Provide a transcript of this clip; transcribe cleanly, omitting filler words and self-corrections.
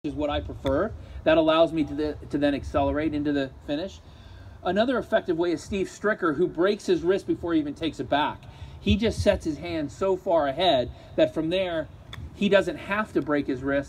is what I prefer. That allows me to then accelerate into the finish. Another effective way is Steve Stricker, who breaks his wrist before he even takes it back. He just sets his hand so far ahead that from there, he doesn't have to break his wrist.